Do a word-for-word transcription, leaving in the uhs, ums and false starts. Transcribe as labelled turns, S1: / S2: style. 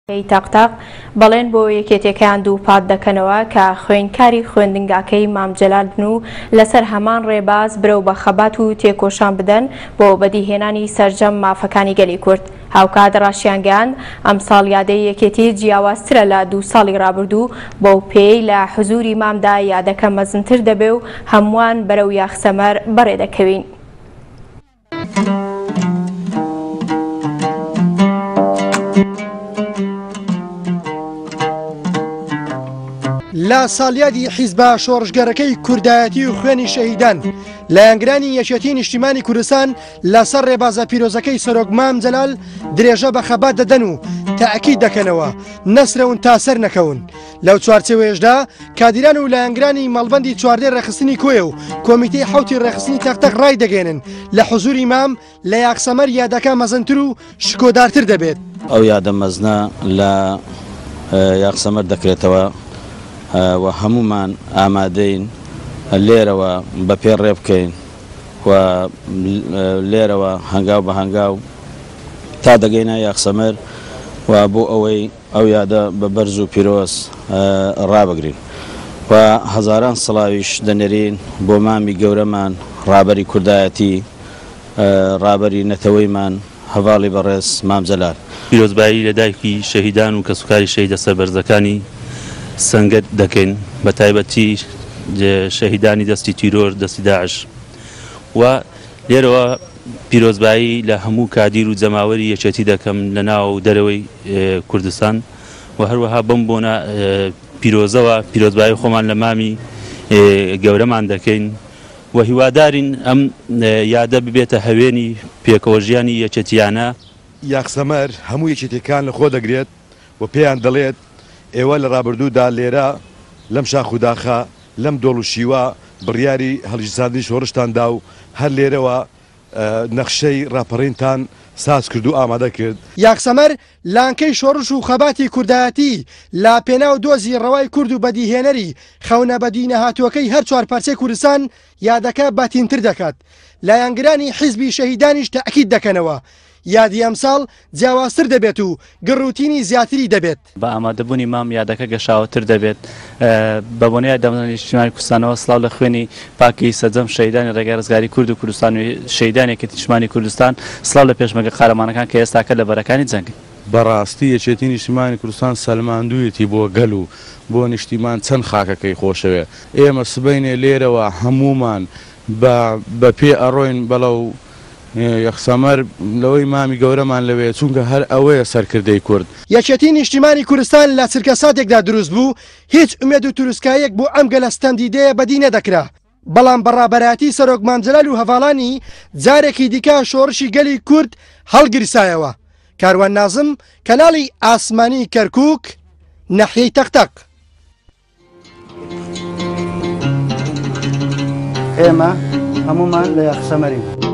S1: تاقتاق بەڵێن بۆ یەکێتیەکەیان دوو پات دەکەنەوە کە خوێندکاری خوێندنگاکەی مام جەلال بن و لەسەر هەمان ڕێباز برەو بە خەبات و تێکۆشان بدەن بۆ بەدیهێنانی سەرجەم مافەکانی گەلی کورد. هاوکات ڕاشیانگەیاند ئەم ساڵ یادەی یەکێتی جیاوازترە لە دوو ساڵی ڕابردوو بۆ پێی لە حزوری مامدا یادەکە مەزنتر دەبێ و هەمووان بەرەو یاخسەمەر بەڕێ دەکەوین.
S2: لا ساڵیادی حیزبە شۆڕژگەرەکەی کوردایەتی و خوێنی شەهیدان لە یانگرانی یەکێتی نیشتیمانی کوردستان لەسەر ڕێبازە پیرۆزەکەی سەرۆک مام جەلال درێژە بە خەبات دەدەن و تاکید دەکەنەوە نەسرەون تا سەر نەکەون. لەو چوارچێوەیەشدا کادیران و لە یانگرانی مەڵبەندی چواردەی ڕێخستنی کۆیە و کۆمیتەی حوتی ڕێخستنی تەختەق ڕای دەگەێنن لە حزوری مام لە یاخسەمەر یادەکە مەزنتر و شکۆدارتر دەبێت.
S3: ئەو یادە مەزنە لە یاخسەمەر دەکرێتەوە و هەمومان ئامادەین لێرەوە بە پێ ڕێ بکەین و لێرەوە هەنگاو بە هەنگاو تا دەگەینە یاخسەمەر و بۆ ئەوەی ئەو یادە بە بەرز و پیرۆز ڕابگرین و هەزاران سڵاویش دەنێرین بۆ مامی گەورەمان ڕابەری کوردایەتی ڕابەری نەتەوەیمان هەواڵی بەڕێز مام جەلال.
S4: پیرۆزبایی لە دایکی شەهیدان و کەسوکاری شەهیدە سەربەرزەکانی سەنگەت دەکەین بە تایبەتی شەهیدانی دەستی تیرۆر دەستی داعش و لێرەوە پیرۆزبایی لە هەموو کادیر و جەماوەری یەکێتی دەکەم لە ناو دەرەوەی کوردستان و هەروەها بەم بۆنە پیرۆزەوە پیرۆزبایی خۆمان لە مامی گەورەمان دەکەین و هیوادارین ئەم یادە ببێتە هەوێنی پێکەوەژیانی یەکێتیانە.
S5: یاخسەمەر هەموو یەکێتیەکان لە خۆ دەگرێت و پێیان دەڵێت ئێوە لە ڕابردوودا لێرە لەم شاخوداخە لەم دۆڵ و شیوە بڕیاری هەڵگیرساندنی شۆڕشتاندا و هەر لێرەوە نەخشەی ڕاپەڕینتان ساز کرد و ئامادە کرد.
S2: یاخسەمەر لانکەی شۆڕش و خەباتی کوردایەتی لا پێنا و دۆزی ڕەوای کورد و بەدیهێنەری خەونە بەدی نەهاتووەکەی هەر چوار پارچەی کوردستان یادەکە باتینتر دەکات. لە یانگرانی حیزبی شەهیدانیش تاکید دەکەنەوە یادی ئەمساڵ جیاوازتر دەبێت و گڕوتینی زیاتری دەبێت.
S6: بە ئامادەبوونی مام یادەکە گەشاوەتر دەبێت بە بۆنەیە دەمەزانی نیشتیمانی کوردستانەوە سڵاو لە خوێنی پاکی سەرجەم شەهیدانی ڕێگای ڕزگاری کورد و کوردستان و شەهیدانێکی نیشتیمانی کوردستان سڵاو لە پێشمەرگە قارەمانەکان کە ئێستاکە لە بەرەکانی جەنگی.
S7: بەڕاستی یەکێتی نیشتیمانی کوردستان سەلماندوویەتی بۆ گەل و بۆ نیشتیمان چەند خاکەکەی خۆشەوێ. ئێمە سبەینێ لێرەوە هەمومان بە پێ ئەڕۆین بەڵەو یەخسەمەر لەوەی مامی گەورەمان لەوێ چونکە هەر ئەوەیە سەرکردەی کورد.
S2: یەکێتی نیشتیمانی کوردستان لە چرکە ساتێکدا دروست بوو هیچ ئومێد و توروسکایەک بۆ ئەم گەلەستەندیدەیە بەدی نەدەکرا. بەڵام بەڕابەراتی سەرۆک مام جەلال و هەڤاڵانی جارێکی دیکە شۆڕشی گەلی کورد هەڵگیرسایەوە. کاروان نازم کەناڵی ئاسمانی کەرکووک نەحیەی تەختەق.
S8: ئێمە هەمومان لە یاخسەمەرین.